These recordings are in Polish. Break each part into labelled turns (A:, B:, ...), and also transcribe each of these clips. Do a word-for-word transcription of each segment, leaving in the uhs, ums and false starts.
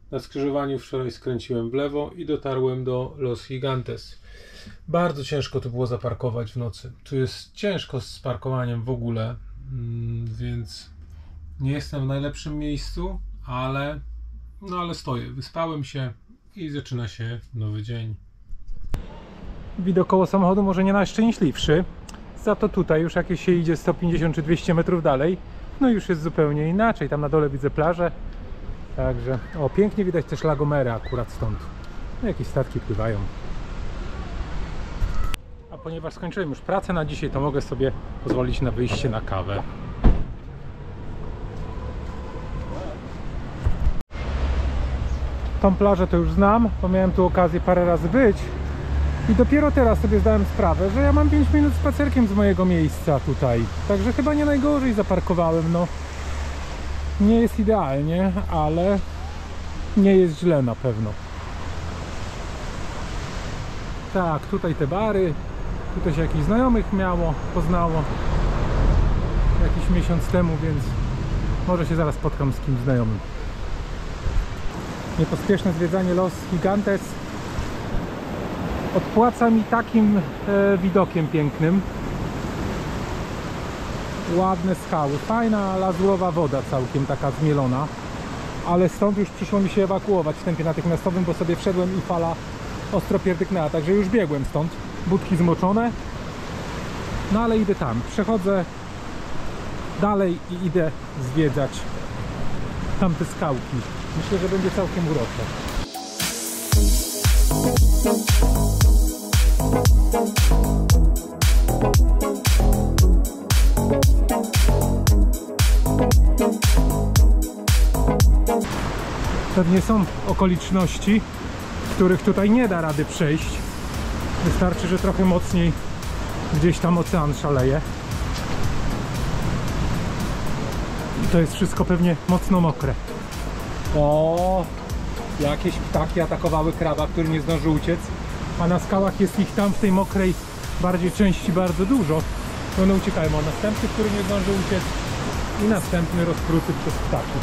A: Na skrzyżowaniu wczoraj skręciłem w lewo i dotarłem do Los Gigantes. Bardzo ciężko tu było zaparkować w nocy. Tu jest ciężko z parkowaniem w ogóle, więc nie jestem w najlepszym miejscu, ale, no ale stoję. Wyspałem się i zaczyna się nowy dzień. Widok koło samochodu może nie najszczęśliwszy. Za to tutaj już jak się idzie sto pięćdziesiąt czy dwieście metrów dalej, no już jest zupełnie inaczej. Tam na dole widzę plażę. Także, o, pięknie widać też La Gomera akurat stąd. No, jakieś statki pływają. A ponieważ skończyłem już pracę na dzisiaj, to mogę sobie pozwolić na wyjście na kawę. Tą plażę to już znam, bo miałem tu okazję parę razy być. I dopiero teraz sobie zdałem sprawę, że ja mam pięć minut spacerkiem z mojego miejsca tutaj. Także chyba nie najgorzej zaparkowałem, no. Nie jest idealnie, ale nie jest źle na pewno. Tak, tutaj te bary. Tutaj się jakichś znajomych miało, poznało jakiś miesiąc temu, więc może się zaraz spotkam z kimś znajomym. Niepospieszne zwiedzanie Los Gigantes odpłaca mi takim e, widokiem pięknym. Ładne skały, fajna lazurowa woda, całkiem taka zmielona, ale stąd już przyszło mi się ewakuować w tempie natychmiastowym, bo sobie wszedłem i fala ostro pierdyknęła, także już biegłem stąd, budki zmoczone, no ale idę tam, przechodzę dalej i idę zwiedzać tamte skałki. Myślę, że będzie całkiem urocze. Pewnie są okoliczności, w których tutaj nie da rady przejść. Wystarczy, że trochę mocniej gdzieś tam ocean szaleje. I to jest wszystko pewnie mocno mokre. O, jakieś ptaki atakowały kraba, który nie zdążył uciec. A na skałach jest ich tam w tej mokrej bardziej części bardzo dużo. One uciekają. O, następny, który nie zdążył uciec i następny rozpruty przez ptaki.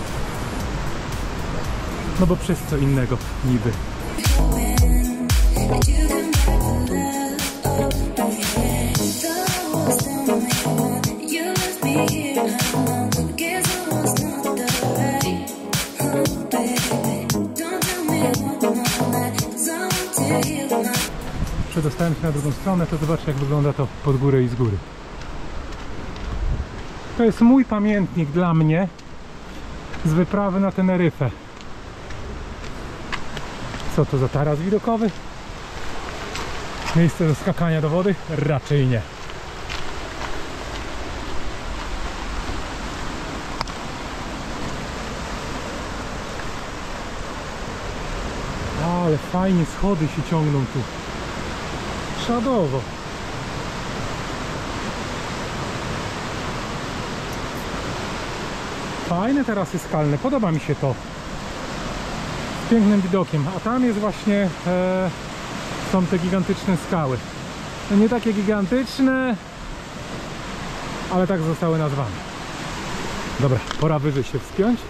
A: No bo przez co innego niby. Przedostałem się na drugą stronę, to zobaczcie, jak wygląda to pod górę i z góry. To jest mój pamiętnik dla mnie z wyprawy na Teneryfę. Co to za taras widokowy? Miejsce do skakania do wody? Raczej nie. Ale fajnie schody się ciągną tu. Szadowo. Fajne tarasy skalne, podoba mi się to. Z pięknym widokiem, a tam jest właśnie e, są te gigantyczne skały. No nie takie gigantyczne, ale tak zostały nazwane. Dobra, pora wyżej się wspiąć.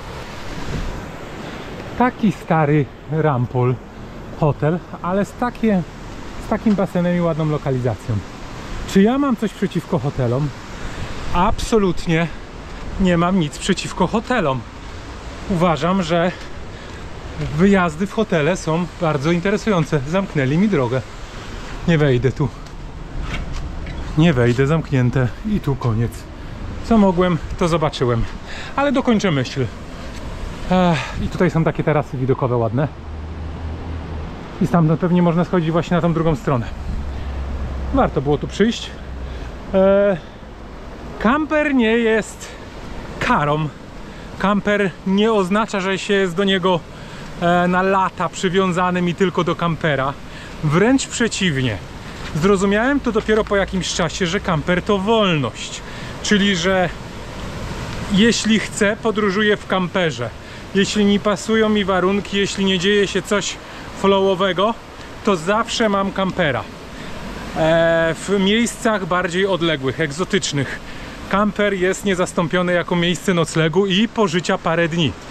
A: Taki stary Rampol hotel, ale z, takie, z takim basenem i ładną lokalizacją. Czy ja mam coś przeciwko hotelom? Absolutnie nie mam nic przeciwko hotelom. Uważam, że wyjazdy w hotele są bardzo interesujące. Zamknęli mi drogę. Nie wejdę tu. Nie wejdę, zamknięte. I tu koniec. Co mogłem, to zobaczyłem. Ale dokończę myśl. Ech, I tutaj są takie tarasy widokowe ładne. I stamtąd pewnie można schodzić właśnie na tą drugą stronę. Warto było tu przyjść. Eee, kamper nie jest karą. Kamper nie oznacza, że się jest do niego e, na lata przywiązanym i tylko do kampera. Wręcz przeciwnie. Zrozumiałem to dopiero po jakimś czasie, że kamper to wolność. Czyli, że jeśli chcę, podróżuję w kamperze. Jeśli nie pasują mi warunki, jeśli nie dzieje się coś flowowego, to zawsze mam kampera. E, w miejscach bardziej odległych, egzotycznych. Kamper jest niezastąpiony jako miejsce noclegu i pożycia parę dni. W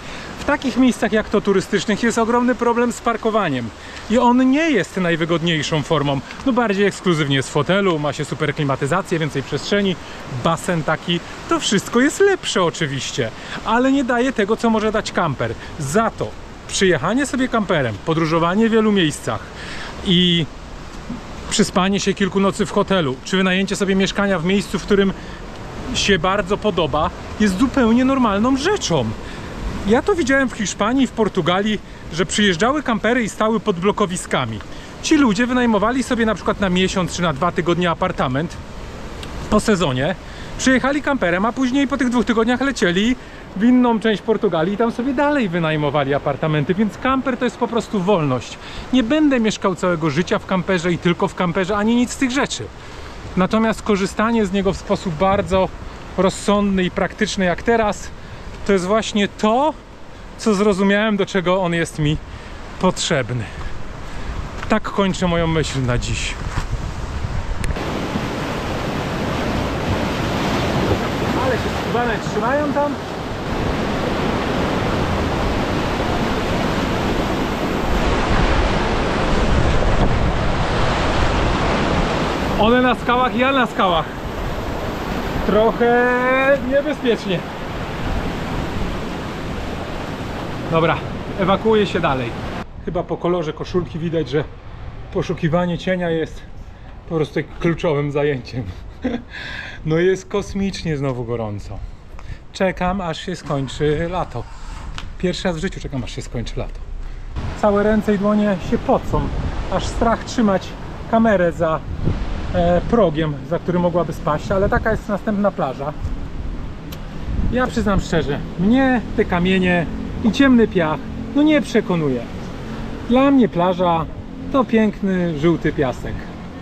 A: takich miejscach jak to turystycznych jest ogromny problem z parkowaniem i on nie jest najwygodniejszą formą. No bardziej ekskluzywnie jest w fotelu, ma się super klimatyzację, więcej przestrzeni, basen taki, to wszystko jest lepsze oczywiście, ale nie daje tego, co może dać kamper. Za to przyjechanie sobie kamperem, podróżowanie w wielu miejscach i przyspanie się kilku nocy w hotelu, czy wynajęcie sobie mieszkania w miejscu, w którym się bardzo podoba, jest zupełnie normalną rzeczą. Ja to widziałem w Hiszpanii, w Portugalii, że przyjeżdżały kampery i stały pod blokowiskami. Ci ludzie wynajmowali sobie na przykład na miesiąc czy na dwa tygodnie apartament po sezonie, przyjechali kamperem, a później po tych dwóch tygodniach lecieli w inną część Portugalii i tam sobie dalej wynajmowali apartamenty, więc kamper to jest po prostu wolność. Nie będę mieszkał całego życia w kamperze i tylko w kamperze, ani nic z tych rzeczy. Natomiast korzystanie z niego w sposób bardzo rozsądny i praktyczny jak teraz, to jest właśnie to, co zrozumiałem, do czego on jest mi potrzebny. Tak kończę moją myśl na dziś. Ale się skubane trzymają tam. One na skałach, ja na skałach. Trochę niebezpiecznie. Dobra, ewakuuję się dalej. Chyba po kolorze koszulki widać, że poszukiwanie cienia jest po prostu kluczowym zajęciem. No jest kosmicznie znowu gorąco. Czekam, aż się skończy lato. Pierwszy raz w życiu czekam, aż się skończy lato. Całe ręce i dłonie się pocą. Aż strach trzymać kamerę za e, progiem, za który mogłaby spaść, ale taka jest następna plaża. Ja przyznam szczerze, mnie te kamienie i ciemny piach no nie przekonuje. Dla mnie plaża to piękny, żółty piasek.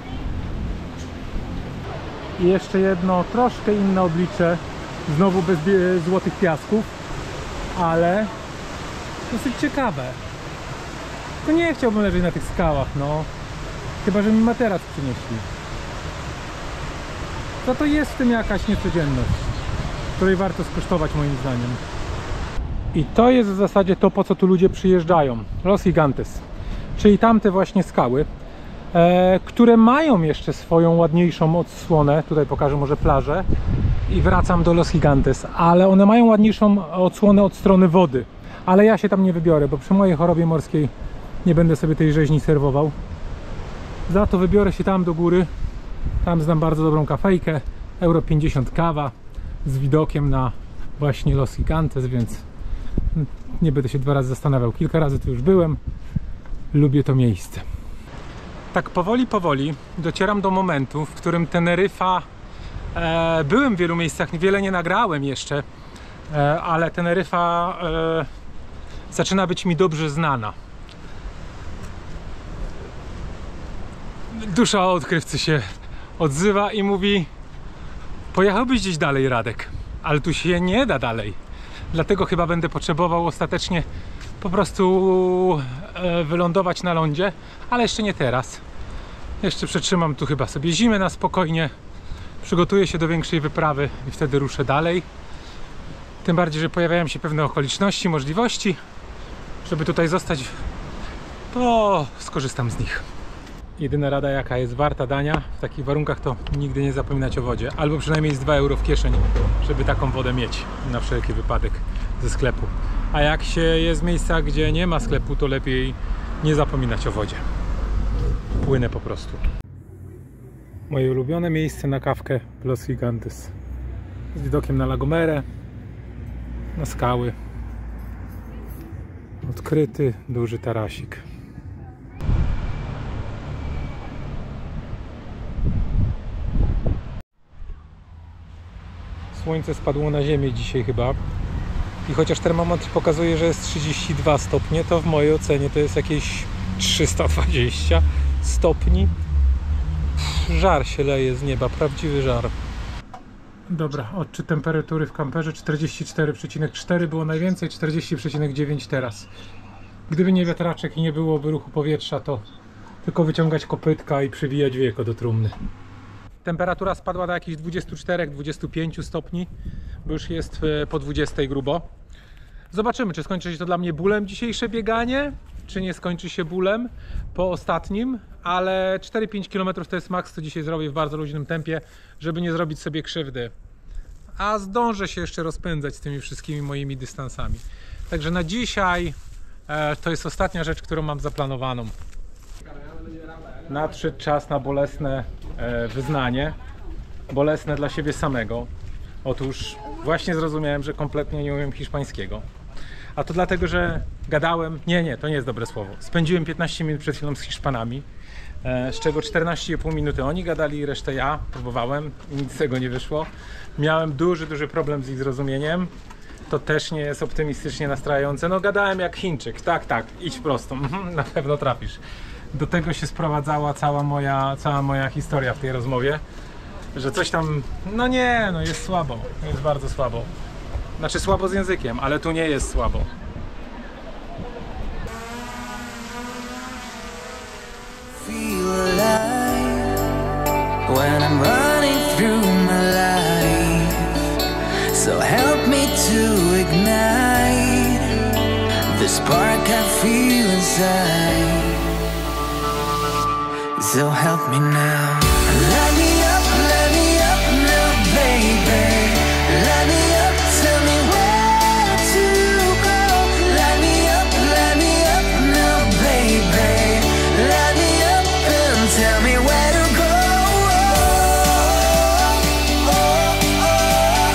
A: I jeszcze jedno, troszkę inne oblicze, znowu bez złotych piasków, ale dosyć ciekawe. Tylko nie chciałbym leżeć na tych skałach, no. Chyba że mi materac przynieśli. To to jest w tym jakaś niecodzienność, której warto skosztować moim zdaniem. I to jest w zasadzie to, po co tu ludzie przyjeżdżają. Los Gigantes, czyli tamte właśnie skały, e, które mają jeszcze swoją ładniejszą odsłonę. Tutaj pokażę może plażę i wracam do Los Gigantes, ale one mają ładniejszą odsłonę od strony wody. Ale ja się tam nie wybiorę, bo przy mojej chorobie morskiej nie będę sobie tej rzeźni serwował. Za to wybiorę się tam do góry. Tam znam bardzo dobrą kafejkę, euro pięćdziesiąt kawa z widokiem na właśnie Los Gigantes, więc nie będę się dwa razy zastanawiał. Kilka razy tu już byłem. Lubię to miejsce. Tak powoli, powoli docieram do momentu, w którym Teneryfa... E, byłem w wielu miejscach, wiele nie nagrałem jeszcze, e, ale Teneryfa e, zaczyna być mi dobrze znana. Dusza odkrywcy się odzywa i mówi: pojechałbyś gdzieś dalej, Radek, ale tu się nie da dalej. Dlatego chyba będę potrzebował ostatecznie po prostu e, wylądować na lądzie, ale jeszcze nie teraz. Jeszcze przetrzymam tu chyba sobie zimę na spokojnie, przygotuję się do większej wyprawy i wtedy ruszę dalej. Tym bardziej, że pojawiają się pewne okoliczności, możliwości, żeby tutaj zostać, to skorzystam z nich. Jedyna rada, jaka jest warta dania w takich warunkach, to nigdy nie zapominać o wodzie. Albo przynajmniej z dwa euro w kieszeni, żeby taką wodę mieć na wszelki wypadek ze sklepu. A jak się jest w miejscach, gdzie nie ma sklepu, to lepiej nie zapominać o wodzie. Płynę po prostu. Moje ulubione miejsce na kawkę w Los Gigantes. Z widokiem na La Gomera, na skały. Odkryty, duży tarasik. Słońce spadło na ziemię dzisiaj chyba i chociaż termometr pokazuje, że jest trzydzieści dwa stopnie, to w mojej ocenie to jest jakieś trzysta dwadzieścia stopni. Żar się leje z nieba, prawdziwy żar. Dobra, odczyt temperatury w kamperze czterdzieści cztery przecinek cztery było najwięcej, czterdzieści przecinek dziewięć teraz. Gdyby nie wiatraczek i nie byłoby ruchu powietrza, to tylko wyciągać kopytka i przywijać wieko do trumny. Temperatura spadła do jakichś dwudziestu czterech do dwudziestu pięciu stopni, bo już jest po dwudziestej grubo. Zobaczymy, czy skończy się to dla mnie bólem dzisiejsze bieganie, czy nie skończy się bólem po ostatnim, ale cztery pięć kilometrów to jest maks, co dzisiaj zrobię w bardzo luźnym tempie, żeby nie zrobić sobie krzywdy. A zdążę się jeszcze rozpędzać z tymi wszystkimi moimi dystansami. Także na dzisiaj e, to jest ostatnia rzecz, którą mam zaplanowaną. Nadszedł czas na bolesne e, wyznanie. Bolesne dla siebie samego. Otóż właśnie zrozumiałem, że kompletnie nie umiem hiszpańskiego. A to dlatego, że gadałem... Nie, nie, to nie jest dobre słowo. Spędziłem piętnaście minut przed chwilą z Hiszpanami, e, z czego czternaście i pół minuty oni gadali, resztę ja próbowałem i nic z tego nie wyszło. Miałem duży, duży problem z ich zrozumieniem. To też nie jest optymistycznie nastrajające. No gadałem jak Chińczyk. Tak, tak, idź prosto. Na pewno trafisz. Do tego się sprowadzała cała moja, cała moja historia w tej rozmowie. Że coś tam, no nie, no jest słabo, jest bardzo słabo. Znaczy słabo z językiem, ale tu nie jest słabo.
B: Feel alive when I'm running through my life. So help me to ignite the spark I feel inside. So help me now. Light me up, light me up now, baby. Light me up, tell me where to go. Light me up, light me up now, baby. Light me up and tell me where to go. Oh, oh,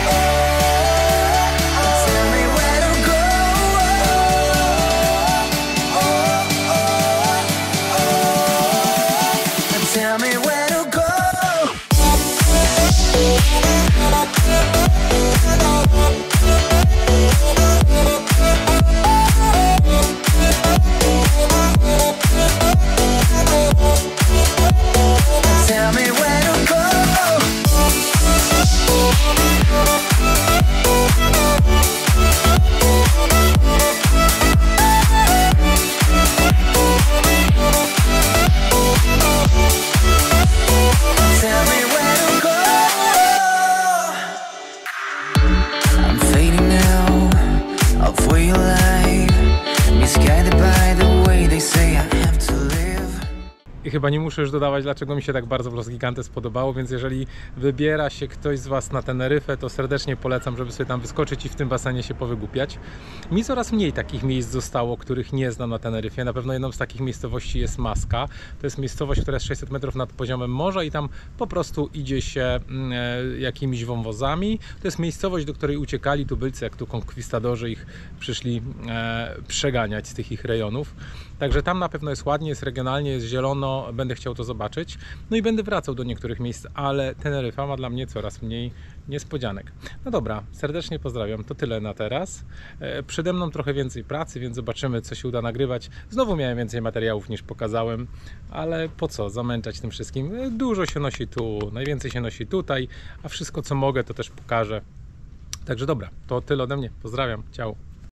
B: oh, oh. Tell me where to go. Oh, oh, oh. Tell me where. Tell me where to go. Tell me where to go. I'm fading now, I'll feel alive. Misguided by the way they say I have to live.
A: I chyba nie muszę już dodawać, dlaczego mi się tak bardzo w Los Gigantes podobało, więc jeżeli wybiera się ktoś z Was na Teneryfę, to serdecznie polecam, żeby sobie tam wyskoczyć i w tym basenie się powygłupiać. Mi coraz mniej takich miejsc zostało, których nie znam na Teneryfie. Na pewno jedną z takich miejscowości jest Masca. To jest miejscowość, która jest sześćset metrów nad poziomem morza i tam po prostu idzie się e, jakimiś wąwozami. To jest miejscowość, do której uciekali tubylcy, jak tu konkwistadorzy ich przyszli e, przeganiać z tych ich rejonów. Także tam na pewno jest ładnie, jest regionalnie, jest zielono. Będę chciał to zobaczyć. No i będę wracał do niektórych miejsc, ale Teneryfa ma dla mnie coraz mniej niespodzianek. No dobra, serdecznie pozdrawiam. To tyle na teraz. E, przede mną trochę więcej pracy, więc zobaczymy, co się uda nagrywać. Znowu miałem więcej materiałów niż pokazałem, ale po co zamęczać tym wszystkim? E, dużo się nosi tu, najwięcej się nosi tutaj, a wszystko, co mogę, to też pokażę. Także dobra, to tyle ode mnie. Pozdrawiam. Ciao.